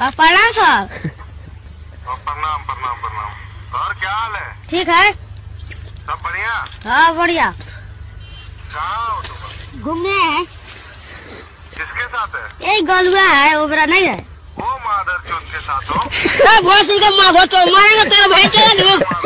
प्रणाम सर। प्रणाम प्रणाम प्रणाम। और क्या हाल है? ठीक है। सब बढ़िया? हाँ बढ़िया। कहाँ हो तुम? घूमने हैं। किसके साथ है? यही गलुआ है, ओबरा नहीं है। वो मादर चोट के साथ हो? भोसड़ी का माँ भोसड़ी मारेगा तेरा भाई चला